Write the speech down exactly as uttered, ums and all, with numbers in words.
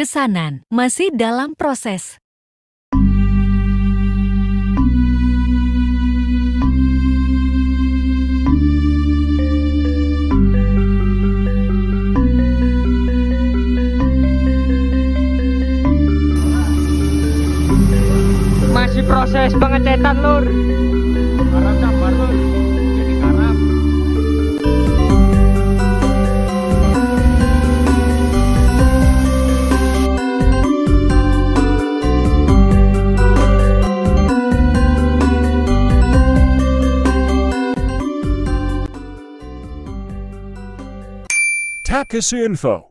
Pesanan masih dalam proses. Masih proses pengecetan, Lur. Harap sabar, Lur. Jadi harap. Takeshi Info.